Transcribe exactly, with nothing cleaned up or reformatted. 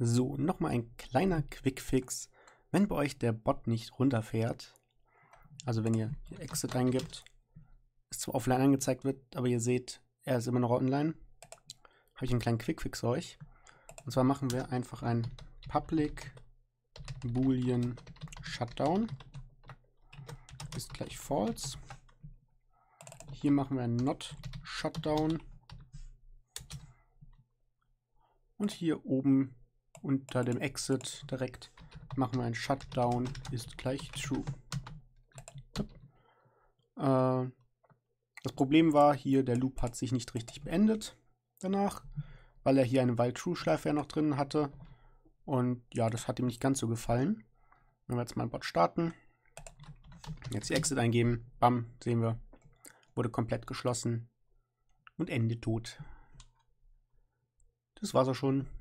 So, nochmal ein kleiner Quickfix. Wenn bei euch der Bot nicht runterfährt, also wenn ihr hier Exit eingibt, es zwar offline angezeigt wird, aber ihr seht, er ist immer noch online, habe ich einen kleinen Quickfix für euch. Und zwar machen wir einfach ein Public Boolean Shutdown ist gleich false. Hier machen wir ein Not Shutdown. Und hier oben unter dem Exit direkt machen wir ein Shutdown ist gleich True. Äh, das Problem war hier, der Loop hat sich nicht richtig beendet danach, weil er hier eine While-True-Schleife ja noch drin hatte. Und ja, das hat ihm nicht ganz so gefallen. Wenn wir jetzt mal einen Bot starten, jetzt die Exit eingeben, bam, sehen wir, wurde komplett geschlossen und Ende tot. Das war's auch schon.